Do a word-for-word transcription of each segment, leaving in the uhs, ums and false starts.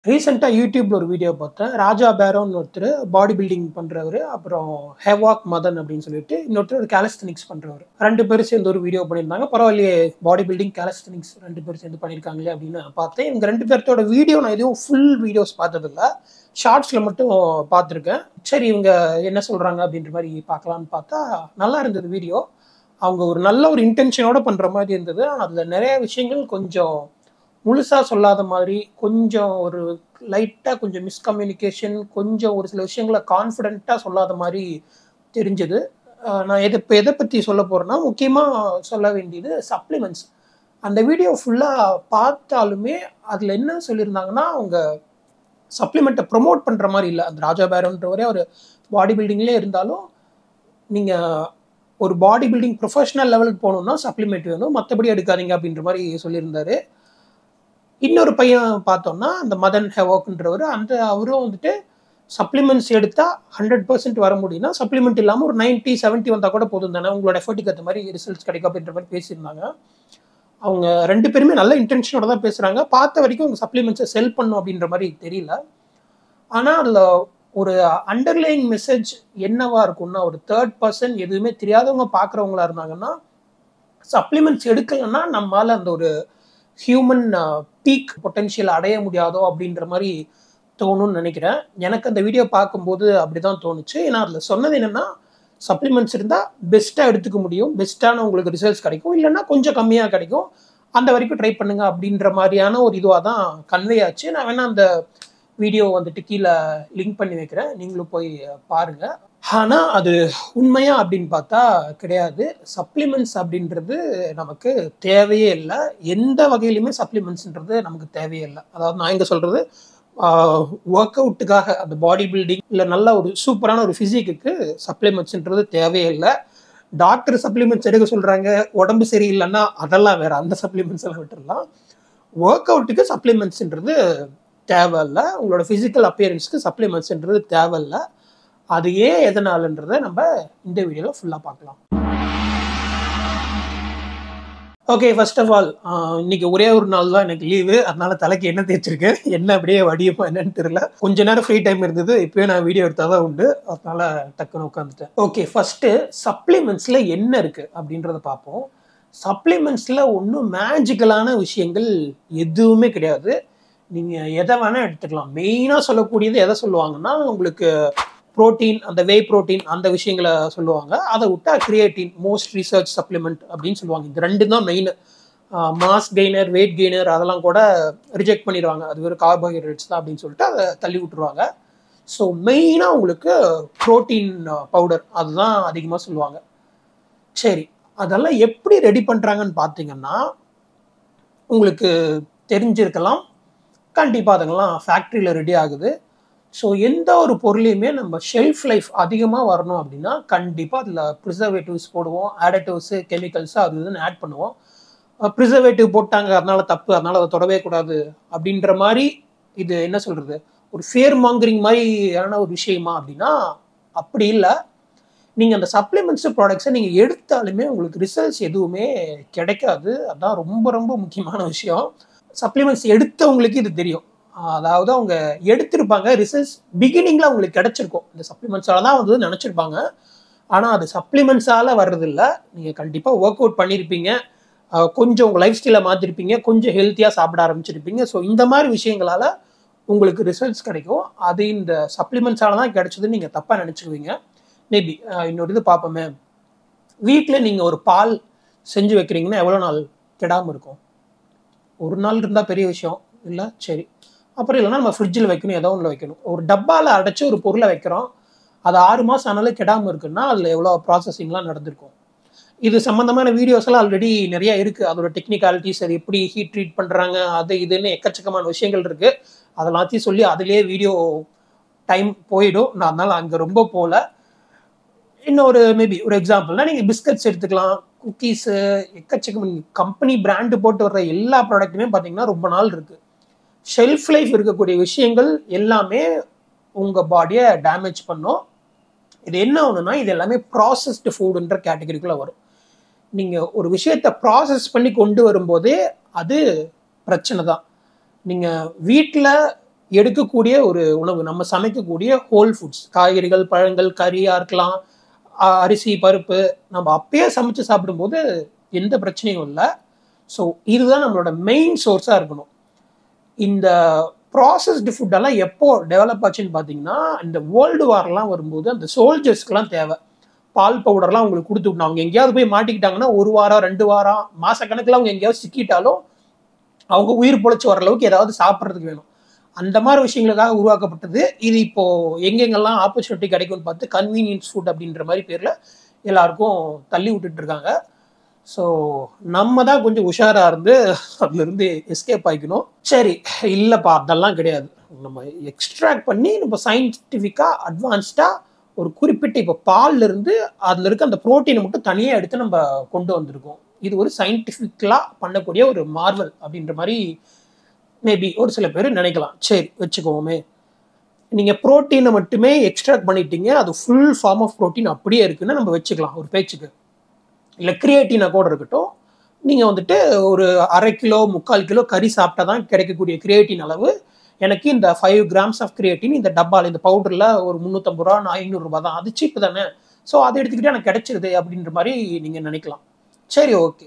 ரீசெண்டா யூடியூப்ல ஒரு வீடியோ பார்த்தேன். ராஜா பேரோன்னு ஒருத்தரு பாடி பில்டிங் பண்றவரு. அப்புறம் ஹேவாக் மதன் அப்படின்னு சொல்லிட்டு இன்னொருத்தர் காலிஸ்தெனிக்ஸ் பண்றவரு. ரெண்டு பேரும் சேர்ந்து ஒரு வீடியோ பண்ணியிருந்தாங்க. பரவாயில்லையே பாடி பில்டிங், காலிஸ்தெனிக்ஸ் ரெண்டு பேரும் சேர்ந்து பண்ணியிருக்காங்களே அப்படின்னு பார்த்தேன். இவங்க ரெண்டு பேர்த்தோட வீடியோ நான் எதுவும் ஃபுல் வீடியோஸ் பார்த்ததில்ல. ஷார்ட்ஸ்ல மட்டும் பார்த்துருக்கேன். சரி இவங்க என்ன சொல்றாங்க அப்படின்ற மாதிரி பார்க்கலான்னு பார்த்தா நல்லா இருந்தது வீடியோ. அவங்க ஒரு நல்ல ஒரு இன்டென்ஷனோட பண்ற மாதிரி இருந்தது. அதுல நிறைய விஷயங்கள் கொஞ்சம் முழுசா சொல்லாத மாதிரி, கொஞ்சம் ஒரு லைட்டா கொஞ்சம் மிஸ்கம்யூனிகேஷன், கொஞ்சம் ஒரு சில விஷயங்களை கான்ஃபிடென்ட்டா சொல்லாத மாதிரி தெரிஞ்சது. நான் எதை இப்போ எதை பற்றி சொல்ல போறேன்னா, முக்கியமாக சொல்ல வேண்டியது சப்ளிமெண்ட்ஸ். அந்த வீடியோ ஃபுல்லாக பார்த்தாலுமே அதில் என்ன சொல்லியிருந்தாங்கன்னா, அவங்க சப்ளிமெண்ட்டை ப்ரொமோட் பண்ணுற மாதிரி இல்லை. அந்த ராஜா பேரோன்றவரே ஒரு பாடி பில்டிங்லேயே இருந்தாலும், நீங்கள் ஒரு பாடி பில்டிங் ப்ரொஃபஷனல் லெவலுக்கு போகணுன்னா சப்ளிமெண்ட் வேணும், மற்றபடி எடுக்காதீங்க அப்படின்ற மாதிரி சொல்லியிருந்தாரு. இன்னொரு பையன் பார்த்தோம்னா அந்த மதன் ஹெவாக்ன்றவர், அந்த அவரும் வந்துட்டு சப்ளிமெண்ட்ஸ் எடுத்தா ஹண்ட்ரட் பர்சன்ட் வர முடியும்னா சப்ளிமெண்ட் இல்லாமல் ஒரு நைன்டி செவன்ட்டி வந்தால் கூட போதும் தானே, உங்களோட எஃபர்ட்டுக்கு ஏற்ற மாதிரி ரிசல்ட்ஸ் கிடைக்கும் அப்படின்ற மாதிரி பேசியிருந்தாங்க. அவங்க ரெண்டு பேருமே நல்ல இன்டென்ஷனோட தான் பேசுகிறாங்க. பார்த்த வரைக்கும் அவங்க சப்ளிமெண்ட்ஸை செல் பண்ணும் அப்படின்ற மாதிரி தெரியல. ஆனால் அதில் ஒரு அண்டர்லைங் மெசேஜ் என்னவா இருக்கும்னா, ஒரு தேர்ட் பர்சன் எதுவுமே தெரியாதவங்க பார்க்குறவங்களா இருந்தாங்கன்னா, சப்ளிமெண்ட்ஸ் எடுக்கலைன்னா நம்மளால் அந்த ஒரு ஹியூமன் பீக் பொட்டென்ஷியல் அடைய முடியாதோ அப்படின்ற மாதிரி தோணும்னு நினைக்கிறேன். எனக்கு அந்த வீடியோ பார்க்கும்போது அப்படிதான் தோணுச்சு. ஏன்னா அதில் சொன்னது என்னன்னா, சப்ளிமெண்ட்ஸ் இருந்தால் பெஸ்ட்டாக எடுத்துக்க முடியும், பெஸ்ட்டான உங்களுக்கு ரிசல்ட்ஸ் கிடைக்கும், இல்லைன்னா கொஞ்சம் கம்மியாக கிடைக்கும், அந்த வரைக்கும் ட்ரை பண்ணுங்க அப்படின்ற மாதிரியான ஒரு இதுவாக தான் கன்வே ஆச்சு. நான் வேணா அந்த வீடியோ வந்துட்டு கீழே லிங்க் பண்ணி வைக்கிறேன், நீங்களும் போய் பாருங்க. ஆனால் அது உண்மையா அப்படின்னு பார்த்தா கிடையாது. சப்ளிமெண்ட்ஸ் அப்படின்றது நமக்கு தேவையே இல்லை. எந்த வகையிலுமே சப்ளிமெண்ட்ஸ்ன்றது நமக்கு தேவையே இல்லை. அதாவது நான் எங்கே சொல்கிறது, ஒர்க் அவுட்டுக்காக அந்த பாடி பில்டிங் இல்லை நல்ல ஒரு சூப்பரான ஒரு ஃபிசிக்குக்கு சப்ளிமெண்ட்ஸ்ன்றது தேவையே இல்லை. டாக்டர் சப்ளிமெண்ட்ஸ் எடுக்க சொல்கிறாங்க, உடம்பு சரியில்லைன்னா அதெல்லாம் வேறு, அந்த சப்ளிமெண்ட்ஸ் எல்லாம் விட்டுடலாம். ஒர்க் அவுட்டுக்கு சப்ளிமெண்ட்ஸ்ன்றது தேவையில்லை. உங்களோட ஃபிசிக்கல் அப்பியரன்ஸ்க்கு சப்ளிமெண்ட்ஸ்ன்றது தேவையில்லை. அது ஏன் எதனாலன்றதை நம்ம இந்த வீடியோவில் ஃபுல்லாக பார்க்கலாம். ஓகே, ஃபர்ஸ்ட் ஆஃப் ஆல் இன்னைக்கு ஒரே ஒரு நாள் தான் எனக்கு லீவு, அதனால தலைக்கு என்ன தேய்ச்சிருக்கேன், என்ன அப்படியே வடியுமா என்னன்னு தெரியல. கொஞ்ச நேரம் ஃப்ரீ டைம் இருந்தது, இப்போயே நான் வீடியோ எடுத்தால் தான் உண்டு, அதனால டக்குன்னு உட்காந்துட்டேன். ஓகே, ஃபர்ஸ்ட்டு சப்ளிமெண்ட்ஸில் என்ன இருக்குது அப்படின்றத பார்ப்போம். சப்ளிமெண்ட்ஸில் ஒன்றும் மேஜிக்கலான விஷயங்கள் எதுவுமே கிடையாது. நீங்கள் எதை வேணால் எடுத்துக்கலாம். மெயினாக சொல்லக்கூடியது எதை சொல்லுவாங்கன்னா, உங்களுக்கு ப்ரோட்டீன், அந்த வே ப்ரோட்டீன் அந்த விஷயங்களை சொல்லுவாங்க. அதை விட்டா கிரியேட்டின், மோஸ்ட் ரிசர்ச் சப்ளிமெண்ட் அப்படின்னு சொல்லுவாங்க. இது ரெண்டு தான் main. Mass gainer, weight gainer அதெல்லாம் கூட ரிஜெக்ட் பண்ணிடுவாங்க, அது ஒரு கார்போஹைட்ரேட்ஸ் தான் அப்படின்னு சொல்லிட்டு அதை தள்ளி விட்டுருவாங்க. ஸோ மெயினாக உங்களுக்கு ப்ரோட்டீன் பவுடர் அதுதான் அதிகமாக சொல்லுவாங்க. சரி, அதெல்லாம் எப்படி ரெடி பண்ணுறாங்கன்னு பார்த்தீங்கன்னா, உங்களுக்கு தெரிஞ்சிருக்கலாம், கண்டிப்பாக அதெல்லாம் ஃபேக்ட்ரியில் ரெடி ஆகுது. ஸோ எந்த ஒரு பொருளையுமே நம்ம ஷெல்ஃப் லைஃப் அதிகமாக வரணும் அப்படின்னா கண்டிப்பாக அதில் ப்ரிசர்வேட்டிவ்ஸ் போடுவோம், ஆடிட்டிவ்ஸு, கெமிக்கல்ஸு அது இதுன்னு ஆட் பண்ணுவோம். ப்ரிசர்வேட்டிவ் போட்டாங்க அதனால தப்பு, அதனால அதை தொடவே கூடாது அப்படின்ற மாதிரி இது என்ன சொல்கிறது, ஒரு ஃபியர் மாங்கரிங் மாதிரியான ஒரு விஷயமா அப்படின்னா அப்படி இல்லை. நீங்கள் அந்த சப்ளிமெண்ட்ஸு ப்ராடக்ட்ஸை நீங்கள் எடுத்தாலுமே உங்களுக்கு ரிசல்ட்ஸ் எதுவுமே கிடைக்காது. அதுதான் ரொம்ப ரொம்ப முக்கியமான விஷயம். சப்ளிமெண்ட்ஸ் எடுத்தவங்களுக்கு இது தெரியும். அதாவது அவங்க எடுத்திருப்பாங்க, ரிசல்ட்ஸ் பிகினிங்ல அவங்களுக்கு கிடைச்சிருக்கும், இந்த சப்ளிமெண்ட்ஸால தான் வந்து நினைச்சிருப்பாங்க. ஆனால் அது சப்ளிமெண்ட்ஸால வர்றதில்லை. நீங்கள் கண்டிப்பாக ஒர்க் அவுட் பண்ணியிருப்பீங்க, கொஞ்சம் உங்கள் லைஃப் ஸ்டைலை மாற்றிருப்பீங்க, கொஞ்சம் ஹெல்த்தியாக சாப்பிட ஆரம்பிச்சிருப்பீங்க. ஸோ இந்த மாதிரி விஷயங்களால உங்களுக்கு ரிசல்ட்ஸ் கிடைக்கும். அது இந்த சப்ளிமெண்ட்ஸால தான் கிடைச்சதுன்னு நீங்கள் தப்பாக நினச்சிக்குவீங்க. மேபி இன்னொரு இது பார்ப்போமே, வீட்டில் நீங்கள் ஒரு பால் செஞ்சு வைக்கிறீங்கன்னா எவ்வளோ நாள் கெடாமல் இருக்கும்? ஒரு நாள் இருந்தால் பெரிய விஷயம் இல்லை, சரி. அப்புறம் இல்லைனா நம்ம ஃப்ரிட்ஜில் வைக்கணும், ஏதோ ஒன்றில் வைக்கணும். ஒரு டப்பாவில் அடைச்சி ஒரு பொருளை வைக்கிறோம், அது ஆறு மாதம் ஆனாலும் கெடாமல் இருக்குன்னா அதில் எவ்வளோ ப்ராசஸிங்லாம் நடந்திருக்கும். இது சம்மந்தமான வீடியோஸ் எல்லாம் ஆல்ரெடி நிறையா இருக்குது. அதோட டெக்னிக்காலிட்டிஸ், அது எப்படி ஹீட் ட்ரீட் பண்ணுறாங்க, அது இதுன்னு எக்கச்சக்கமான விஷயங்கள் இருக்குது. அதெல்லாத்தையும் சொல்லி அதிலே வீடியோ டைம் போயிடும். நான் அதனால் அங்கே ரொம்ப போகல. இன்னொரு மேபி ஒரு எக்ஸாம்பிள்னா, நீங்கள் பிஸ்கட்ஸ் எடுத்துக்கலாம், குக்கீஸு, எக்கச்சக்கம் கம்பெனி பிராண்டு போட்டு வர்ற எல்லா ப்ராடக்ட்டுமே பார்த்தீங்கன்னா ரொம்ப நாள் இருக்குது. ஷெல்ஃப் லைஃப் இருக்கக்கூடிய விஷயங்கள் எல்லாமே உங்கள் பாடியை டேமேஜ் பண்ணும். இது என்ன ஒன்றுனா, இது எல்லாமே ப்ராசஸ்டு ஃபுட்டுன்ற கேட்டகரிக்குள்ளே வரும். நீங்கள் ஒரு விஷயத்தை ப்ராசஸ் பண்ணி கொண்டு வரும்போதே அது பிரச்சனை தான். நீங்கள் வீட்டில் எடுக்கக்கூடிய ஒரு உணவு, நம்ம சமைக்கக்கூடிய ஹோல் ஃபுட்ஸ், காய்கறிகள், பழங்கள், கறியாக இருக்கலாம், அரிசி, பருப்பு, நம்ம அப்பயே சமைச்சு சாப்பிடும்போது எந்த பிரச்சனையும் இல்லை. ஸோ இதுதான் நம்மளோட மெயின் சோர்ஸாக இருக்கணும். இந்த ப்ராசஸ்டு ஃபுட்டெல்லாம் எப்போ டெவலப் ஆச்சுன்னு பார்த்தீங்கன்னா, இந்த வேர்ல்டு வார்லாம் வரும்போது அந்த சோல்ஜர்ஸ்க்குலாம் தேவை. பால் பவுடர்லாம் அவங்களுக்கு கொடுத்து விட்டோம். அவங்க எங்கேயாவது போய் மாட்டிக்கிட்டாங்கன்னா ஒரு வாரம் ரெண்டு வாரம் மாசக்கணக்கில் அவங்க எங்கேயாவது சிக்கிட்டாலும் அவங்க உயிர் பொழைச்சி வர அளவுக்கு ஏதாவது சாப்பிட்றதுக்கு வேணும். அந்த மாதிரி விஷயங்களுக்காக உருவாக்கப்பட்டது இது. இப்போ எங்கெங்கெல்லாம் ஆப்பர்ச்சுனிட்டி கிடைக்கும்னு பார்த்து கன்வீனியன்ஸ் ஃபுட் அப்படின்ற மாதிரி பேரில் எல்லாருக்கும் தள்ளி விட்டுட்டு இருக்காங்க. ஸோ நம்ம தான் கொஞ்சம் உஷாராக இருந்து அதுலேருந்து எஸ்கேப் ஆகிக்கணும். சரி, இல்லைப்பா அதெல்லாம் கிடையாது, நம்ம எக்ஸ்ட்ராக்ட் பண்ணி நம்ம சயின்டிஃபிக்காக அட்வான்ஸ்டாக ஒரு குறிப்பிட்ட இப்போ பால்ல இருந்து அதில் இருக்க அந்த ப்ரோட்டீனை மட்டும் தனியாக எடுத்து நம்ம கொண்டு வந்திருக்கோம். இது ஒரு சயின்டிஃபிக்கலாக பண்ணக்கூடிய ஒரு மார்வல் அப்படின்ற மாதிரி மேபி ஒரு சில பேர் நினைக்கலாம். சரி வச்சுக்கோமே, நீங்கள் ப்ரோட்டீனை மட்டுமே எக்ஸ்ட்ராக்ட் பண்ணிட்டீங்க, அது ஃபுல் ஃபார்ம் ஆஃப் ப்ரோட்டீன் அப்படியே இருக்குன்னு நம்ம வச்சுக்கலாம் ஒரு பேச்சுக்கு. இல்லை கிரியேட்டினா கூட இருக்கட்டும், நீங்கள் வந்துட்டு ஒரு அரை கிலோ முக்கால் கிலோ கறி சாப்பிட்டா தான் கிடைக்கக்கூடிய கிரியேட்டின் அளவு எனக்கு இந்த ஃபைவ் கிராம்ஸ் ஆஃப் கிரியேட்டின் இந்த டப்பாவில் இந்த பவுடரில் ஒரு முந்நூற்றம்பது ரூபா ஐநூறுரூபா தான், அது சீப்பு தானே, ஸோ அதை எடுத்துக்கிட்டே எனக்கு கிடைச்சிருது அப்படின்ற மாதிரி நீங்கள் நினைக்கலாம். சரி ஓகே,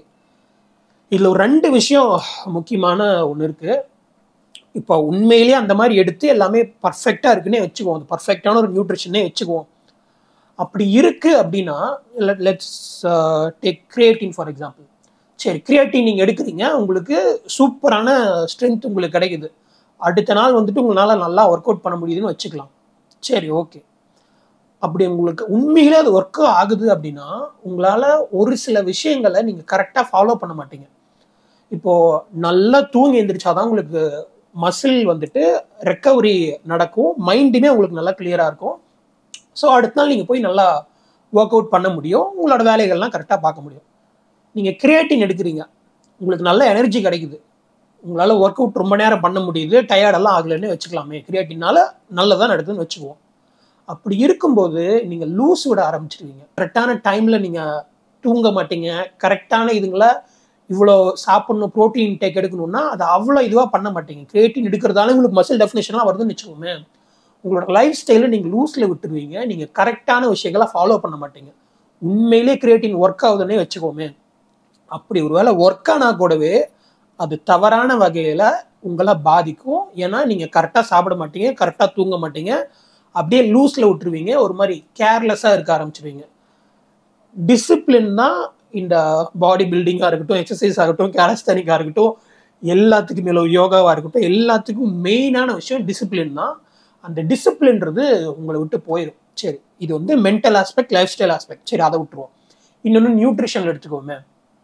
இதில் ஒரு ரெண்டு விஷயம் முக்கியமான ஒன்று இருக்குது. இப்போ உண்மையிலேயே அந்த மாதிரி எடுத்து எல்லாமே பர்ஃபெக்டாக இருக்குன்னே வச்சுக்குவோம், அது பர்ஃபெக்டான ஒரு நியூட்ரிஷனே வச்சுக்குவோம். அப்படி இருக்குது அப்படின்னா let's take creatine for example. சரி, கிரியேட்டின் நீங்கள் எடுக்கிறீங்க, உங்களுக்கு சூப்பரான ஸ்ட்ரென்த் உங்களுக்கு கிடைக்குது, அடுத்த நாள் வந்துட்டு உங்களால் நல்லா ஒர்க் அவுட் பண்ண முடியுதுன்னு வச்சுக்கலாம். சரி ஓகே, அப்படி உங்களுக்கு உண்மையிலே அது ஒர்க் ஆகுது அப்படின்னா உங்களால் ஒரு சில விஷயங்களை நீங்கள் கரெக்டாக ஃபாலோ பண்ண மாட்டீங்க. இப்போது நல்லா தூங்கி எழுந்திரிச்சாதான் உங்களுக்கு மசில் வந்துட்டு ரெக்கவரி நடக்கும், மைண்டுமே உங்களுக்கு நல்லா கிளியராக இருக்கும். ஸோ அடுத்த நாள் நீங்கள் போய் நல்லா ஒர்க் அவுட் பண்ண முடியும், உங்களோட வேலைகள்லாம் கரெக்டாக பார்க்க முடியும். நீங்கள் கிரியேட்டின் எடுக்கிறீங்க, உங்களுக்கு நல்ல எனர்ஜி கிடைக்குது, உங்களால் ஒர்க் அவுட் ரொம்ப நேரம் பண்ண முடியுது, டயர்டெல்லாம் ஆகலைன்னு வச்சுக்கலாமே, கிரியேட்டினால நல்லதான் நடக்குதுன்னு வச்சுக்குவோம். அப்படி இருக்கும்போது நீங்கள் லூஸ் விட ஆரம்பிச்சிருவீங்க. கரெக்டான டைமில் நீங்கள் தூங்க மாட்டீங்க, கரெக்டான இதுங்களை இவ்வளோ சாப்பிட்ணும், ப்ரோட்டீன் இன்டேக் எடுக்கணும்னா அதை அவ்வளோ இதுவாக பண்ண மாட்டீங்க. கிரியேட்டின் எடுக்கிறதால உங்களுக்கு மசில் டெஃபினேஷன்லாம் வருதுன்னு வச்சுக்கோமே, உங்களோட லைஃப் ஸ்டைலை நீங்கள் லூஸில் விட்டுருவீங்க, நீங்கள் கரெக்டான விஷயங்களை ஃபாலோ பண்ண மாட்டீங்க. உண்மையிலே கிரியேட்டின் ஒர்க் ஆகுதுன்னே வச்சுக்கோமே, அப்படி ஒரு வேளை ஒர்க் ஆனால் கூடவே அது தவறான வகையில் உங்களை பாதிக்கும். ஏன்னா நீங்கள் கரெக்டாக சாப்பிட மாட்டீங்க, கரெக்டாக தூங்க மாட்டீங்க, அப்படியே லூஸில் விட்டுருவீங்க, ஒரு மாதிரி கேர்லெஸ்ஸாக இருக்க ஆரம்பிச்சிருவீங்க. டிசிப்ளின் தான் இந்த பாடி பில்டிங்காக இருக்கட்டும், எக்ஸசைஸ் ஆகட்டும், கேலஸ்தானிக்காக இருக்கட்டும், எல்லாத்துக்கும் மேலே யோகாவாக இருக்கட்டும், எல்லாத்துக்கும் மெயினான விஷயம் டிசிப்ளின் தான். அந்த டிசிப்ளின்றது உங்களை விட்டு போயிடும். சரி, இது வந்து mental aspect, lifestyle aspect. சரி, அதை விட்டுருவோம். இன்னொன்று நியூட்ரிஷனில் எடுத்துக்கோமே,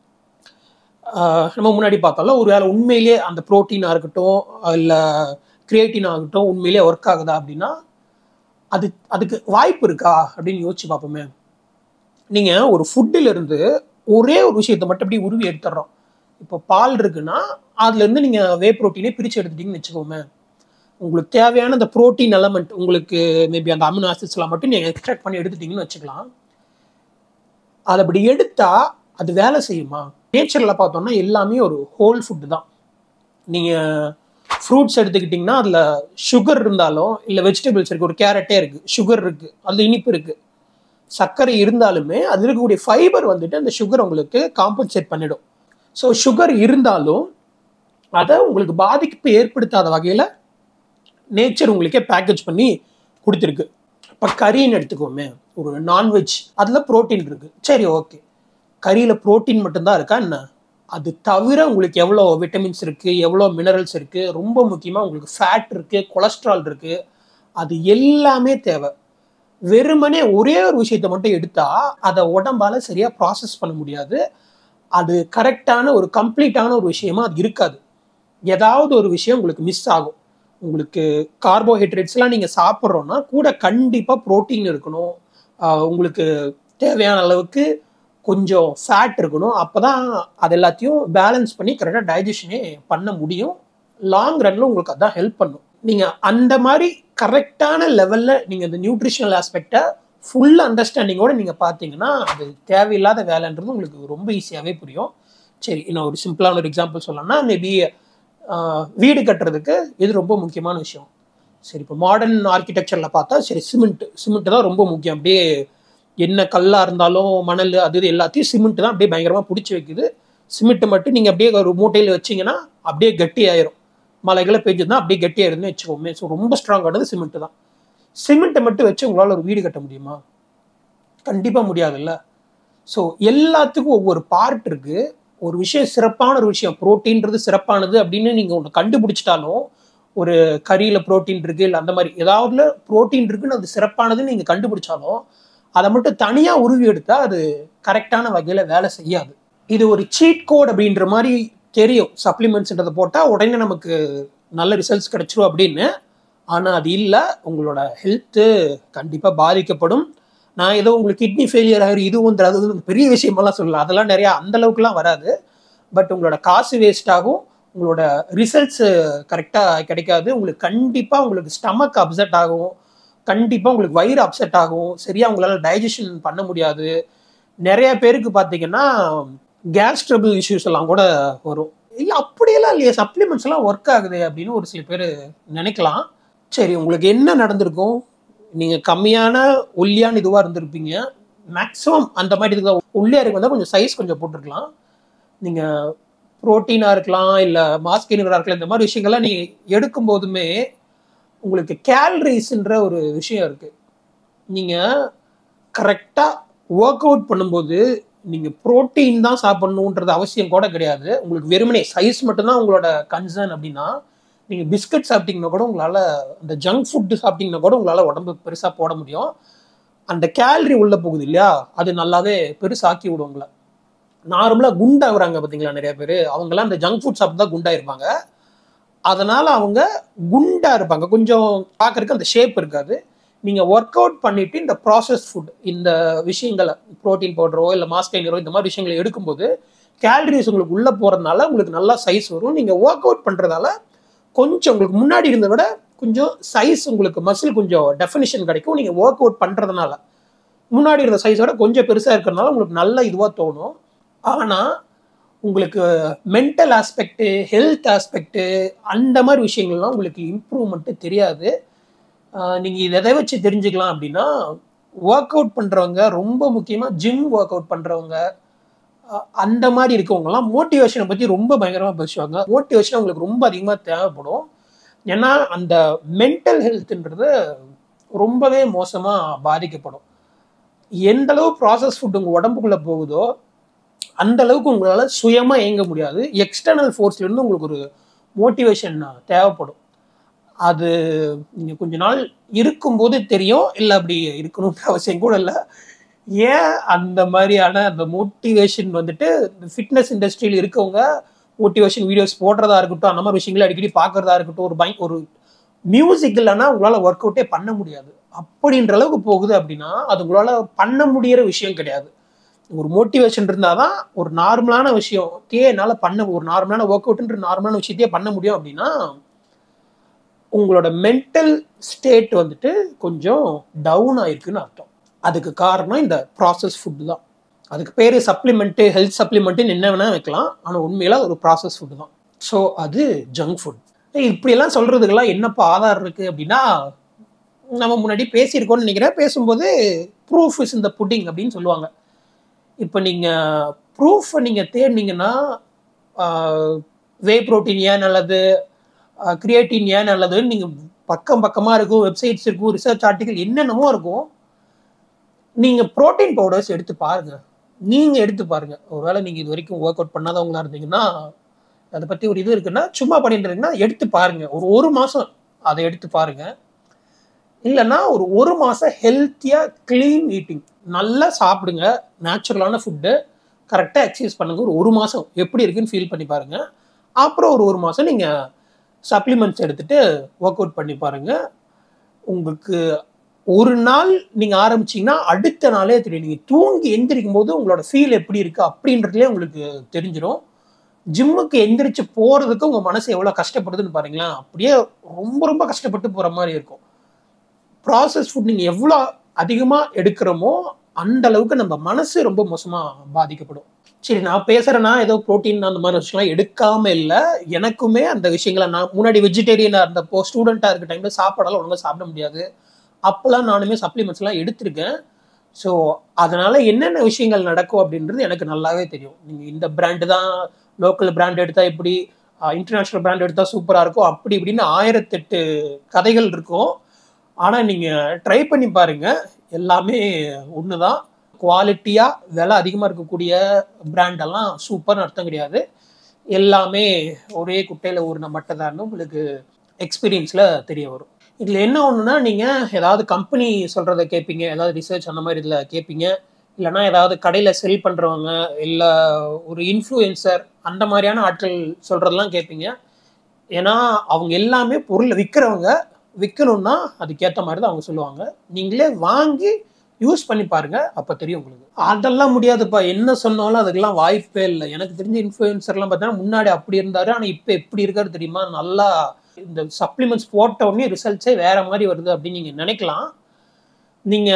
நம்ம முன்னாடி பார்த்தாலும் ஒரு வேளை உண்மையிலே அந்த ப்ரோட்டீனாக இருக்கட்டும் இல்லை கிரியேட்டின் ஆகட்டும் உண்மையிலே ஒர்க் ஆகுதா அப்படின்னா அது அதுக்கு வாய்ப்பு இருக்கா அப்படின்னு யோசிச்சு பார்ப்போமே. நீங்கள் ஒரு ஃபுட்டிலிருந்து ஒரே ஒரு விஷயத்தை மட்டும் அப்படி உருவி எடுத்துடுறோம். இப்போ பால் இருக்குன்னா அதுலேருந்து நீங்கள் வே ப்ரோட்டீனே பிரித்து எடுத்துட்டீங்கன்னு வச்சுக்கோமே, உங்களுக்கு தேவையான அந்த ப்ரோட்டீன் எலமெண்ட், உங்களுக்கு மேபி அந்த அமினோ ஆசிட்ஸ்லாம் மட்டும் நீங்கள் எக்ஸ்ட்ராக்ட் பண்ணி எடுத்துட்டீங்கன்னு வச்சுக்கலாம். அது அப்படி எடுத்தால் அது வேலை செய்யுமா? நேச்சரில் பார்த்தோம்னா எல்லாமே ஒரு ஹோல் ஃபுட்டு தான். நீங்கள் ஃப்ரூட்ஸ் எடுத்துக்கிட்டிங்கன்னா அதில் சுகர் இருந்தாலும், இல்லை வெஜிடபிள்ஸ் இருக்குது, ஒரு கேரட்டே இருக்குது, சுகர் இருக்குது, அதில் இனிப்பு இருக்குது, சர்க்கரை இருந்தாலுமே அது இருக்கக்கூடிய ஃபைபர் வந்துட்டு அந்த சுகர் உங்களுக்கு காம்பன்சேட் பண்ணிடும். ஸோ சுகர் இருந்தாலும் அதை உங்களுக்கு பாதிப்பு ஏற்படுத்தாத வகையில் நேச்சர் உங்களுக்கே பேக்கேஜ் பண்ணி கொடுத்துருக்கு. இப்போ கறின்னு எடுத்துக்கோமே, ஒரு நான்வெஜ், அதில் ப்ரோட்டீன் இருக்குது. சரி ஓகே, கறியில் ப்ரோட்டீன் மட்டும்தான் இருக்கா என்ன? அது தவிர உங்களுக்கு எவ்வளோ விட்டமின்ஸ் இருக்குது, எவ்வளோ மினரல்ஸ் இருக்குது, ரொம்ப முக்கியமாக உங்களுக்கு ஃபேட் இருக்குது, கொலஸ்ட்ரால் இருக்குது, அது எல்லாமே தேவை. வெறுமனே ஒரே ஒரு விஷயத்தை மட்டும் எடுத்தால் அதை உடம்பால் சரியாக ப்ராசஸ் பண்ண முடியாது. அது கரெக்டான ஒரு கம்ப்ளீட்டான ஒரு விஷயமா அது இருக்காது. ஏதாவது ஒரு விஷயம் உங்களுக்கு மிஸ் ஆகும். உங்களுக்கு கார்போஹைட்ரேட்ஸ்லாம் நீங்கள் சாப்பிட்றோன்னா கூட கண்டிப்பாக ப்ரோட்டீன் இருக்கணும், உங்களுக்கு தேவையான அளவுக்கு கொஞ்சம் ஃபேட் இருக்கணும். அப்போ தான் அது எல்லாத்தையும் பேலன்ஸ் பண்ணி கரெக்டாக டைஜஷனே பண்ண முடியும். லாங் ரன்னில் உங்களுக்கு அதான் ஹெல்ப் பண்ணும். நீங்கள் அந்த மாதிரி கரெக்டான லெவலில் நீங்கள் இந்த நியூட்ரிஷனல் ஆஸ்பெக்டை ஃபுல் அண்டர்ஸ்டாண்டிங்கோடு நீங்கள் பார்த்தீங்கன்னா அது தேவையில்லாத வேலைன்றது உங்களுக்கு ரொம்ப ஈஸியாகவே புரியும். சரி, இன்னும் ஒரு சிம்பிளான ஒரு எக்ஸாம்பிள் சொல்லணும்னா, மேபி வீடு கட்டுறதுக்கு இது ரொம்ப முக்கியமான விஷயம். சரி, இப்போ மாடர்ன் ஆர்கிடெக்சரில் பார்த்தா சரி சிமெண்ட் சிமெண்ட் தான் ரொம்ப முக்கியம். அப்படியே என்ன கல்லாக இருந்தாலும் மணல் அது இது எல்லாத்தையும் சிமெண்ட் தான் அப்படியே பயங்கரமாக பிடிச்சி வைக்குது. சிமெண்ட்டை மட்டும் நீங்கள் அப்படியே ஒரு மூட்டையில் வச்சிங்கன்னா அப்படியே கட்டி ஆயிரும். மலைகளை பெஞ்சதுன்னா அப்படியே கட்டி ஆயிருதுன்னு வச்சுக்கோமே. ஸோ ரொம்ப ஸ்ட்ராங்கானது சிமெண்ட் தான். சிமெண்ட்டை மட்டும் வச்சு உங்களால் ஒரு வீடு கட்ட முடியுமா? கண்டிப்பாக முடியாதுல்ல. ஸோ எல்லாத்துக்கும் ஒவ்வொரு பார்ட் இருக்குது. ஒரு விஷயம் சிறப்பான ஒரு விஷயம், ப்ரோட்டீன்றது சிறப்பானது அப்படின்னு நீங்கள் ஒன்று கண்டுபிடிச்சிட்டாலும், ஒரு கறியில் ப்ரோட்டீன் இருக்குது இல்லை அந்த மாதிரி ஏதாவதுல ப்ரோட்டீன் இருக்குன்னு அது சிறப்பானதுன்னு நீங்கள் கண்டுபிடிச்சாலும் அதை மட்டும் தனியாக உருவி எடுத்தால் அது கரெக்டான வகையில் வேலை செய்யாது. இது ஒரு சீட் கோட் அப்படின்ற மாதிரி தெரியும். சப்ளிமெண்ட்ஸ்ன்றதை போட்டால் உடனே நமக்கு நல்ல ரிசல்ட்ஸ் கிடைச்சிரும் அப்படின்னு. ஆனால் அது இல்லை. உங்களோட ஹெல்த்து கண்டிப்பாக பாதிக்கப்படும். நான் ஏதோ உங்களுக்கு கிட்னி ஃபெயிலியர் ஆகிரும் இதுவும் அது பெரிய விஷயமெல்லாம் சொல்லலாம். அதெல்லாம் நிறையா அந்தளவுக்குலாம் வராது. பட் உங்களோட காசு வேஸ்ட் ஆகும், உங்களோட ரிசல்ட்ஸு கரெக்டாக கிடைக்காது. உங்களுக்கு கண்டிப்பாக உங்களுக்கு ஸ்டமக் அப்செட் ஆகும், கண்டிப்பாக உங்களுக்கு வயிறு அப்செட் ஆகும், சரியாக உங்களால் டைஜஷன் பண்ண முடியாது. நிறைய பேருக்கு பார்த்தீங்கன்னா கேஸ் ட்ரபிள் இஷ்யூஸ் எல்லாம் கூட வரும். இல்லை அப்படியெல்லாம் இல்லையா, சப்ளிமெண்ட்ஸ் எல்லாம் ஒர்க் ஆகுது அப்படின்னு ஒரு சில பேர் நினைக்கலாம். சரி, உங்களுக்கு என்ன நடந்திருக்கும்? நீங்கள் கம்மியான ஒல்லியான இதுவாக இருந்திருப்பீங்க. மேக்ஸிமம் அந்த மாதிரி இதுதான் ஒல்லியாக இருக்கு வந்தால் கொஞ்சம் சைஸ் கொஞ்சம் போட்டிருக்கலாம். நீங்கள் ப்ரோட்டீனாக இருக்கலாம், இல்லை மாஸ்கெயினராக இருக்கலாம். இந்த மாதிரி விஷயங்கள்லாம் நீங்கள் எடுக்கும் போதுமே உங்களுக்கு கேலரிஸ்ன்ற ஒரு விஷயம் இருக்குது. நீங்கள் கரெக்டாக ஒர்க் அவுட் பண்ணும்போது நீங்கள் ப்ரோட்டீன் தான் சாப்பிட்ணுன்றது அவசியம் கூட கிடையாது. உங்களுக்கு வெறுமனே சைஸ் மட்டும்தான் உங்களோட கன்சர்ன் அப்படின்னா, நீங்கள் பிஸ்கட் சாப்பிட்டீங்கன்னா கூட உங்களால், அந்த ஜங்க் ஃபுட்டு சாப்பிட்டீங்கன்னா கூட உங்களால் உடம்பு பெருசாக போட முடியும். அந்த கேலரி உள்ளே போகுது இல்லையா, அது நல்லாவே பெருசாக்கி விடும் உங்களை. நார்மலாக குண்டாகிறாங்க பார்த்தீங்களா நிறைய பேர், அவங்களாம் அந்த ஜங்க் ஃபுட் சாப்பிட்டு தான் குண்டாயிருப்பாங்க. அதனால் அவங்க குண்டாக இருப்பாங்க, கொஞ்சம் பார்க்குறதுக்கு அந்த ஷேப் இருக்காது. நீங்கள் ஒர்க் அவுட் பண்ணிவிட்டு இந்த ப்ராசஸ் ஃபுட், இந்த விஷயங்களை ப்ரோட்டீன் பவுடரோ இல்லை மாஸ்கெயினரோ இந்த மாதிரி விஷயங்களை எடுக்கும்போது கேலரிஸ் உங்களுக்கு உள்ளே போகிறதுனால உங்களுக்கு நல்லா சைஸ் வரும். நீங்கள் ஒர்க் அவுட் பண்ணுறதால கொஞ்சம் உங்களுக்கு முன்னாடி இருந்த விட கொஞ்சம் சைஸ், உங்களுக்கு மசில் கொஞ்சம் டெஃபினிஷன் கிடைக்கும். நீங்கள் ஒர்க் அவுட் பண்ணுறதுனால முன்னாடி இருந்த சைஸோட கொஞ்சம் பெருசாக இருக்கிறதுனால உங்களுக்கு நல்ல இதுவாக தோணும். ஆனால் உங்களுக்கு மென்டல் ஆஸ்பெக்டு, ஹெல்த் ஆஸ்பெக்டு அந்த மாதிரி விஷயங்கள்லாம் உங்களுக்கு இம்ப்ரூவ்மெண்ட்டு தெரியாது. நீங்கள் இதை எதை வச்சு தெரிஞ்சுக்கலாம் அப்படின்னா, ஒர்க் அவுட் பண்ணுறவங்க, ரொம்ப முக்கியமாக ஜிம் ஒர்க் அவுட் பண்ணுறவங்க, அந்த மாதிரி இருக்கவங்கலாம் மோட்டிவேஷனை பற்றி ரொம்ப பயங்கரமாக பேசுவாங்க. மோட்டிவேஷன் உங்களுக்கு ரொம்ப அதிகமாக தேவைப்படும். ஏன்னா அந்த மென்டல் ஹெல்த்துன்றது ரொம்பவே மோசமாக பாதிக்கப்படும். எந்த அளவு ப்ராசஸ் ஃபுட் உங்கள் உடம்புக்குள்ளே போகுதோ அந்த அளவுக்கு உங்களால் சுயமாக இயங்க முடியாது. எக்ஸ்டர்னல் ஃபோர்ஸ்லேருந்து உங்களுக்கு ஒரு மோட்டிவேஷன் தேவைப்படும். அது நீங்கள் கொஞ்ச நாள் இருக்கும்போது தெரியும், இல்லை அப்படி இருக்கணுன்ற அவசியம் கூட இல்லை. ஏன் அந்த மாதிரியான அந்த மோட்டிவேஷன் வந்துட்டு இந்த ஃபிட்னஸ் இண்டஸ்ட்ரியில் இருக்கவங்க மோட்டிவேஷன் வீடியோஸ் போடுறதா இருக்கட்டும், அந்த மாதிரி விஷயங்களை அடிக்கடி பார்க்குறதா இருக்கட்டும், ஒரு பை ஒரு மியூசிக் இல்லைன்னா உங்களால் ஒர்க் அவுட்டே பண்ண முடியாது அப்படின்ற அளவுக்கு போகுது அப்படின்னா அது உங்களால் பண்ண முடிகிற விஷயம் கிடையாது. ஒரு மோட்டிவேஷன் இருந்தால் தான் ஒரு நார்மலான விஷயம் தே என்னால் பண்ண, ஒரு நார்மலான ஒர்க் அவுட்ன்ற நார்மலான விஷயத்தையே பண்ண முடியும். அப்படின்னா உங்களோட மென்டல் ஸ்டேட் வந்துட்டு கொஞ்சம் டவுன் ஆயிருக்குன்னு அர்த்தம். அதுக்கு காரணம் இந்த ப்ராசஸ் ஃபுட்டு தான். அதுக்கு பேர் சப்ளிமெண்ட்டு, ஹெல்த் சப்ளிமெண்ட்டுன்னு என்ன வேணால் வைக்கலாம், ஆனால் உண்மையில ஒரு ப்ராசஸ் ஃபுட்டு தான். ஸோ அது ஜங்க் ஃபுட். இப்படியெல்லாம் சொல்கிறதுக்கெல்லாம் என்னப்பா ஆதாரம் இருக்குது அப்படின்னா, நம்ம முன்னாடி பேசியிருக்கோம்னு நினைக்கிறேன். பேசும்போது ப்ரூஃப் இஸ் இந்த புட்டிங் அப்படின்னு சொல்லுவாங்க. இப்போ நீங்கள் ப்ரூஃபை நீங்கள் தேடினீங்கன்னா வே ப்ரோட்டீன் ஏன் நல்லது, கிரியேட்டின் ஏன் நல்லதுன்னு நீங்கள் பக்கம் பக்கமாக இருக்கும், வெப்சைட்ஸ் இருக்கும், ரிசர்ச் ஆர்டிக்கல் என்னென்னமோ இருக்கும். நீங்கள் ப்ரோட்டீன் பவுடர்ஸ் எடுத்து பாருங்கள், நீங்கள் எடுத்து பாருங்கள். ஒருவேளை நீங்கள் இது வரைக்கும் ஒர்க் அவுட் பண்ணாதவங்களா இருந்தீங்கன்னா, அதை பற்றி ஒரு இது இருக்குன்னா சும்மா பண்ணிட்டு இருக்கீங்கன்னா எடுத்து பாருங்கள். ஒரு ஒரு மாதம் அதை எடுத்து பாருங்கள். இல்லைன்னா ஒரு ஒரு மாதம் ஹெல்த்தியாக க்ளீன் ஈட்டிங், நல்லா சாப்பிடுங்க, நேச்சுரலான ஃபுட்டு, கரெக்டாக எக்ஸசைஸ் பண்ணுங்கள். ஒரு ஒரு மாதம் எப்படி இருக்குன்னு ஃபீல் பண்ணி பாருங்கள். அப்புறம் ஒரு ஒரு மாதம் நீங்கள் சப்ளிமெண்ட்ஸ் எடுத்துகிட்டு ஒர்க் அவுட் பண்ணி பாருங்கள். உங்களுக்கு ஒரு நாள் நீங்கள் ஆரம்பிச்சிங்கன்னா அடுத்த நாளே தெரியும். நீங்கள் தூங்கி எந்திரிக்கும் போது உங்களோட ஃபீல் எப்படி இருக்குது அப்படின்றதுலேயே உங்களுக்கு தெரிஞ்சிடும். ஜிம்முக்கு எந்திரிச்சு போகிறதுக்கு உங்கள் மனசு எவ்வளோ கஷ்டப்படுதுன்னு பாருங்களேன். அப்படியே ரொம்ப ரொம்ப கஷ்டப்பட்டு போகிற மாதிரி இருக்கும். ப்ராசஸ் ஃபுட் நீங்கள் எவ்வளோ அதிகமாக எடுக்கிறோமோ அந்த அளவுக்கு நம்ம மனசு ரொம்ப மோசமாக பாதிக்கப்படும். சரி, நான் பேசுறேன்னா ஏதோ ப்ரோட்டீன் அந்த மாதிரி விஷயம்லாம் எடுக்காம இல்லை. எனக்குமே அந்த விஷயங்களை நான் முன்னாடி வெஜிடேரியனாக இருந்தப்போ ஸ்டூடெண்ட்டாக இருக்க டைமில் சாப்பாடெல்லாம் ஒழுங்காக சாப்பிட முடியாது. அப்போல்லாம் நானுமே சப்ளிமெண்ட்ஸ்லாம் எடுத்திருக்கேன். ஸோ அதனால என்னென்ன விஷயங்கள் நடக்கும் அப்படின்றது எனக்கு நல்லாவே தெரியும். நீங்கள் இந்த பிராண்டு தான், லோக்கல் பிராண்ட் எடுத்தால் இப்படி, இன்டர்நேஷ்னல் பிராண்ட் எடுத்தால் சூப்பராக இருக்கும், அப்படி இப்படின்னு ஆயிரத்தெட்டு கதைகள் இருக்கும். ஆனால் நீங்கள் ட்ரை பண்ணி பாருங்கள், எல்லாமே ஒன்று தான். குவாலிட்டியாக விலை அதிகமாக இருக்கக்கூடிய பிராண்டெல்லாம் சூப்பர்னு அர்த்தம் கிடையாது. எல்லாமே ஒரே குட்டையில் ஊறின மட்டை தான் உங்களுக்கு எக்ஸ்பீரியன்ஸில் தெரிய வரும். இதில் என்ன ஒன்றுனா, நீங்கள் ஏதாவது கம்பெனி சொல்கிறத கேட்பீங்க, ஏதாவது ரிசர்ச் அந்த மாதிரி இதில் கேட்பீங்க. இல்லைனா ஏதாவது கடையில் செல் பண்ணுறவங்க, இல்லை ஒரு இன்ஃப்ளூயன்சர் அந்த மாதிரியான ஆட்கள் சொல்கிறதெல்லாம் கேட்பீங்க. ஏன்னா அவங்க எல்லாமே பொருளை விற்கிறவங்க, விற்கணும்னா அதுக்கேற்ற மாதிரி தான் அவங்க சொல்லுவாங்க. நீங்களே வாங்கி யூஸ் பண்ணி பாருங்க, அப்போ தெரியும் உங்களுக்கு. அதெல்லாம் முடியாதுப்பா, என்ன சொன்னாலும் அதுக்கெல்லாம் வாய்ப்பே இல்லை. எனக்கு தெரிஞ்ச இன்ஃப்ளூயன்சர்லாம் பார்த்தீங்கன்னா முன்னாடி அப்படி இருந்தாரு, ஆனால் இப்போ எப்படி இருக்காரு தெரியுமா? நல்லா இந்த சப்ளிமெண்ட்ஸ் போட்ட உடனே ரிசல்ட்ஸே வேற மாதிரி வருது அப்படின்னு நீங்க நினைக்கலாம். நீங்க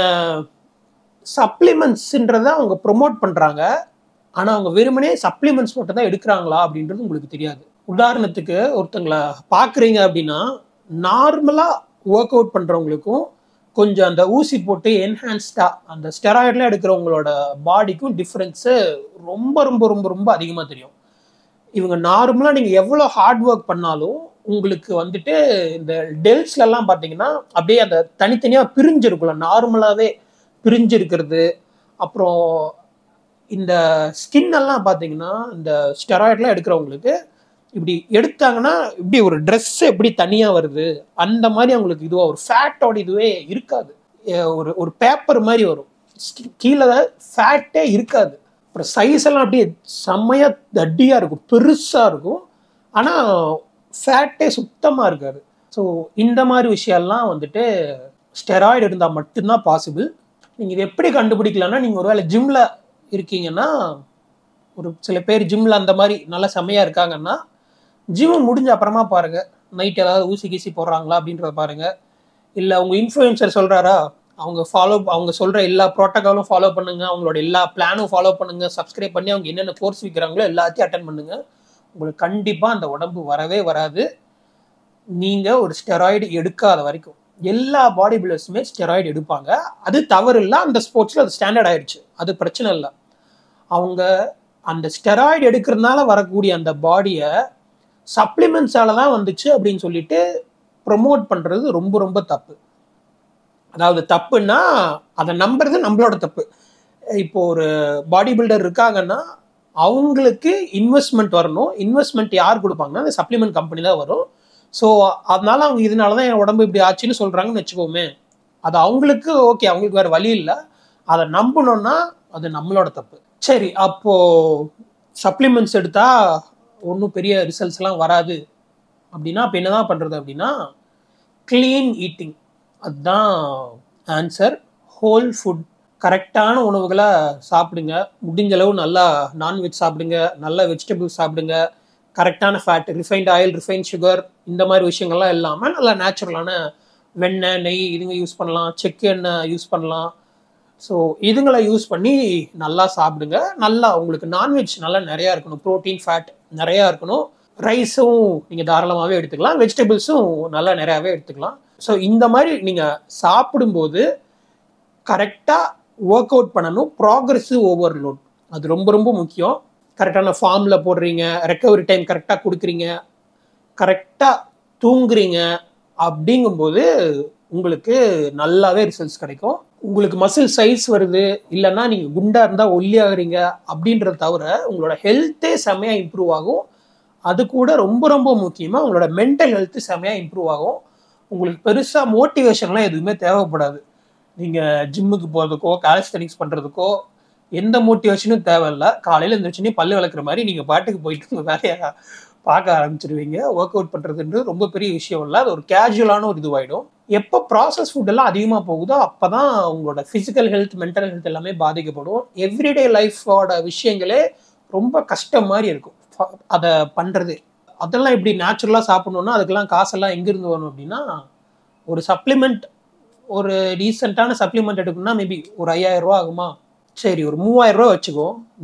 சப்ளிமெண்ட்ஸ்ன்றத அவங்க ப்ரொமோட் பண்றாங்க, ஆனா அவங்க வெறுமனே சப்ளிமெண்ட்ஸ் மட்டும் தான் எடுக்கிறாங்களா அப்படின்றது உங்களுக்கு தெரியாது. உதாரணத்துக்கு ஒருத்தங்களை பாக்குறீங்க அப்படின்னா, நார்மலா ஒர்க் அவுட் பண்றவங்களுக்கும் கொஞ்சம் அந்த ஊசி போட்டு என்ஹான்ஸ்டா அந்த ஸ்டெராய்ட்லாம் எடுக்கிறவங்களோட பாடிக்கும் டிஃப்ரென்ஸு ரொம்ப ரொம்ப ரொம்ப ரொம்ப அதிகமாக தெரியும். இவங்க நார்மலாக நீங்கள் எவ்வளோ ஹார்ட் ஒர்க் பண்ணாலும் உங்களுக்கு வந்துட்டு இந்த டெல்ஸ்லலாம் பார்த்தீங்கன்னா அப்படியே அந்த தனித்தனியாக பிரிஞ்சிருக்கும்ல, நார்மலாகவே பிரிஞ்சிருக்கிறது. அப்புறம் இந்த ஸ்கின் எல்லாம் பார்த்தீங்கன்னா இந்த ஸ்டெராய்ட்லாம் எடுக்கிறவங்களுக்கு இப்படி எடுத்தாங்கன்னா இப்படி ஒரு ட்ரெஸ் எப்படி தனியாக வருது அந்த மாதிரி அவங்களுக்கு இதுவாக ஒரு ஃபேட்டோட இதுவே இருக்காது. ஒரு ஒரு பேப்பர் மாதிரி வரும், கீழே ஃபேட்டே இருக்காது. அப்புறம் சைஸ் எல்லாம் அப்படியே செம்மையாக தட்டியாக இருக்கும், பெருசாக இருக்கும், ஆனால் ஃபேட்டே சுத்தமாக இருக்காது. ஸோ இந்த மாதிரி விஷயம்லாம் வந்துட்டு ஸ்டெராய்டு இருந்தால் மட்டும்தான் பாசிபிள். நீங்கள் இது எப்படி கண்டுபிடிக்கலாம்னா, நீங்கள் ஒரு வேளை ஜிம்மில் இருக்கீங்கன்னா, ஒரு சில பேர் ஜிம்மில் அந்த மாதிரி நல்லா செம்மையாக இருக்காங்கன்னா ஜிம் முடிஞ்ச அப்புறமா பாருங்கள், நைட் ஏதாவது ஊசி கீசி போடுறாங்களா அப்படின்றத பாருங்கள். இல்லை உங்கள் இன்ஃப்ளூயன்சர் சொல்கிறாரா, அவங்க ஃபாலோ அவங்க சொல்கிற எல்லா ப்ரோட்டோக்காலும் ஃபாலோ பண்ணுங்கள், அவங்களோட எல்லா பிளானும் ஃபாலோ பண்ணுங்கள், சப்ஸ்கிரைப் பண்ணி அவங்க என்னென்ன கோர்ஸ் விற்கிறாங்களோ எல்லாத்தையும் அட்டன் பண்ணுங்கள். உங்களுக்கு கண்டிப்பாக அந்த உடம்பு வரவே வராது. நீங்கள் ஒரு ஸ்டெராய்டு எடுக்காத வரைக்கும். எல்லா பாடி பில்டர்ஸுமே ஸ்டெராய்டு எடுப்பாங்க, அது தவறு இல்லை. அந்த ஸ்போர்ட்ஸில் அது ஸ்டாண்டர்ட் ஆயிடுச்சு, அது பிரச்சனை இல்லை. அவங்க அந்த ஸ்டெராய்டு எடுக்கிறதுனால வரக்கூடிய அந்த பாடியை சப்ளிமெண்ட்ஸால தான் வந்துச்சு அப்படின்னு சொல்லிட்டு ப்ரொமோட் பண்ணுறது ரொம்ப ரொம்ப தப்பு. அதாவது தப்புன்னா அதை நம்புறது நம்மளோட தப்பு. இப்போ ஒரு பாடி பில்டர் இருக்காங்கன்னா அவங்களுக்கு இன்வெஸ்ட்மெண்ட் வரணும். இன்வெஸ்ட்மெண்ட் யார் கொடுப்பாங்கன்னா அந்த சப்ளிமெண்ட் கம்பெனி தான் வரும். ஸோ அதனால அவங்க இதனால தான் என் உடம்பு இப்படி ஆச்சுன்னு சொல்கிறாங்கன்னு வச்சுக்கோமே, அது அவங்களுக்கு ஓகே, அவங்களுக்கு வேறு வழி இல்லை. அதை நம்பணும்னா அது நம்மளோட தப்பு. சரி, அப்போது சப்ளிமெண்ட்ஸ் எடுத்தால் ஒன்றும் பெரிய ரிசல்ட்ஸ்லாம் வராது அப்படின்னா இப்போ என்ன தான் பண்ணுறது அப்படின்னா, க்ளீன் ஈட்டிங் அதுதான் ஆன்சர். ஹோல் ஃபுட், கரெக்டான உணவுகளை சாப்பிடுங்க. முடிஞ்சளவு நல்லா நான்வெஜ் சாப்பிடுங்க, நல்ல வெஜிடபிள்ஸ் சாப்பிடுங்க, கரெக்டான fat, refined oil, refined sugar, இந்த மாதிரி விஷயங்கள்லாம் இல்லாமல் நல்லா நேச்சுரலான வெண்ணெய், நெய் இதுங்க யூஸ் பண்ணலாம், செக்கு எண்ணெய் யூஸ் பண்ணலாம். ஸோ இதுங்களை யூஸ் பண்ணி நல்லா சாப்பிடுங்க. நல்லா உங்களுக்கு நான்வெஜ் நல்லா நிறையா இருக்கணும், ப்ரோட்டீன் ஃபேட் நிறையா இருக்கணும். ரைஸும் நீங்கள் தாராளமாகவே எடுத்துக்கலாம், வெஜிடபிள்ஸும் நல்லா நிறையாவே எடுத்துக்கலாம். ஸோ இந்த மாதிரி நீங்கள் சாப்பிடும்போது கரெக்டாக ஒர்க் அவுட் பண்ணணும். ப்ராக்ரெசிவ் ஓவர்லோட் அது ரொம்ப ரொம்ப முக்கியம். கரெக்டான ஃபார்மில் போடுறீங்க, ரெக்கவரி டைம் கரெக்டாக கொடுக்குறீங்க, கரெக்டாக தூங்குறீங்க அப்படிங்கும்போது உங்களுக்கு நல்லாவே ரிசல்ட்ஸ் கிடைக்கும். உங்களுக்கு மசில் சைஸ் வருது, இல்லைன்னா நீங்கள் குண்டாக இருந்தால் ஒல்லியாகிறீங்க அப்படின்றத தவிர உங்களோட ஹெல்த்தே செம்மையாக இம்ப்ரூவ் ஆகும். அது கூட ரொம்ப ரொம்ப முக்கியமாக உங்களோட மென்டல் ஹெல்த்து செம்மையாக இம்ப்ரூவ் ஆகும். உங்களுக்கு பெருசாக மோட்டிவேஷன்லாம் எதுவுமே தேவைப்படாது. நீங்கள் ஜிம்முக்கு போகிறதுக்கோ காலிஸ்தெனிக்ஸ் பண்ணுறதுக்கோ எந்த மோட்டிவேஷனும் தேவையில்லை. காலையில் எழுந்திரிச்சுனே பல்லு விளக்குற மாதிரி நீங்கள் பாட்டுக்கு போயிட்டு உங்கள் வேலையை பார்க்க ஆரம்பிச்சிருவீங்க. ஒர்க் அவுட் பண்ணுறதுன்றது ரொம்ப பெரிய விஷயம் இல்லை, அது ஒரு கேஜுவலான ஒரு இதுவாகிடும். எப்போ ப்ராசஸ் ஃபுட்டெல்லாம் அதிகமாக போகுதோ அப்போ தான் உங்களோட ஃபிசிக்கல் ஹெல்த், மென்டல் ஹெல்த் எல்லாமே பாதிக்கப்படும். எவ்ரிடே லைஃபோட விஷயங்களே ரொம்ப கஷ்டம் மாதிரி இருக்கும் அதை பண்ணுறது. அதெல்லாம் இப்படி நேச்சுரலாக சாப்பிட்ணுன்னா அதுக்கெல்லாம் காசெல்லாம் எங்கேருந்து வரும் அப்படின்னா, ஒரு சப்ளிமெண்ட், ஒரு ரீசெண்டான சப்ளிமெண்ட் எடுக்கணும்னா மேபி ஒரு ஐயாயிரம் ரூபா ஆகுமா? சரி, ஒரு மூவாயிரம் ரூபா வச்சுக்கோ. நீங்கள்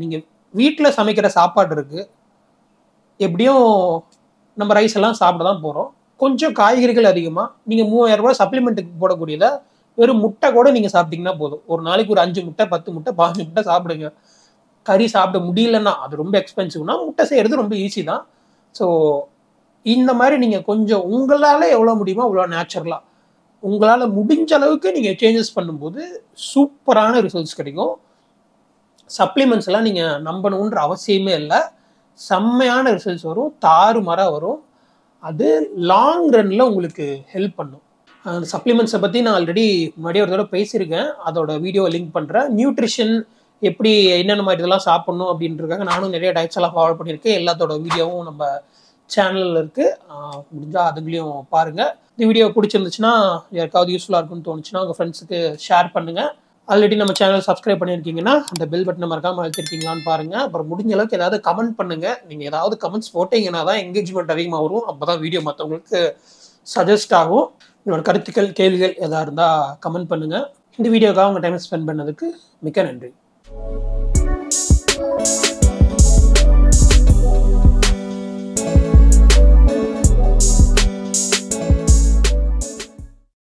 வீட்டில் சமைக்கிற சாப்பாடு இருக்குது, எப்படியும் நம்ம ரைஸ் எல்லாம் சாப்பிட தான் போகிறோம். கொஞ்சம் காய்கறிகள் அதிகமாக நீங்கள் மூவாயிரம் ரூபாய் சப்ளிமெண்ட்டுக்கு போடக்கூடியதை வெறும் முட்டை கூட நீங்கள் சாப்பிட்டீங்கன்னா போதும். ஒரு நாளைக்கு ஒரு அஞ்சு முட்டை பத்து முட்டை பாஞ்சு முட்டை சாப்பிடுங்க. கறி சாப்பிட முடியலன்னா அது ரொம்ப எக்ஸ்பென்சிவ்னா முட்டை செய்கிறது ரொம்ப ஈஸி தான். ஸோ இந்த மாதிரி நீங்கள் கொஞ்சம் உங்களால் எவ்வளோ முடியுமோ அவ்வளோ நேச்சுரலாக உங்களால் முடிஞ்ச அளவுக்கு நீங்கள் சேஞ்சஸ் பண்ணும்போது சூப்பரான ரிசல்ட்ஸ் கிடைக்கும். சப்ளிமெண்ட்ஸ் எல்லாம் நீங்கள் நம்பணுன்ற அவசியமே இல்லை. செம்மையான ரிசல்ட்ஸ் வரும், தாறுமாறாக வரும். அது லாங் ரன்னில் உங்களுக்கு ஹெல்ப் பண்ணும். அந்த சப்ளிமெண்ட்ஸை பற்றி நான் ஆல்ரெடி முன்னாடியே ஒரு தடவை பேசியிருக்கேன். அதோட வீடியோ லிங்க் பண்ணுறேன். நியூட்ரிஷன் எப்படி என்னென்ன மாதிரி இதெல்லாம் சாப்பிட்ணும் அப்படின்றதுக்காக நானும் நிறைய டயட்ஸ் எல்லாம் ஃபாலோ பண்ணியிருக்கேன். எல்லாத்தோட வீடியோவும் நம்ம சேனலில் இருக்குது, முடிஞ்சால் அதுலேயும் பாருங்கள். இந்த வீடியோ பிடிச்சிருந்துச்சுன்னா யாருக்காவது யூஸ்ஃபுல்லாக இருக்குன்னு தோணுச்சுன்னா உங்கள் ஃப்ரெண்ட்ஸுக்கு ஷேர் பண்ணுங்கள். ஆல்ரெடி நம்ம சேனல் சப்ஸ்கிரைப் பண்ணியிருக்கீங்கன்னா அந்த பெல் பட்டனை மறக்காமல் அழுத்திருக்கீங்களான்னு பாருங்கள். அப்புறம் முடிஞ்ச அளவுக்கு ஏதாவது கமெண்ட் பண்ணுங்கள். நீங்கள் ஏதாவது கமெண்ட்ஸ் போட்டிங்கன்னா தான் என்கேஜ்மெண்ட் அதிகமாக வரும். அப்போ தான் வீடியோ மற்றவங்களுக்கு சஜஸ்ட் ஆகும். உங்களோட கருத்துக்கள் கேள்விகள் எதாக இருந்தால் கமெண்ட் பண்ணுங்கள். இந்த வீடியோக்காக உங்கள் டைம் ஸ்பெண்ட் பண்ணதுக்கு மிக்க நன்றி.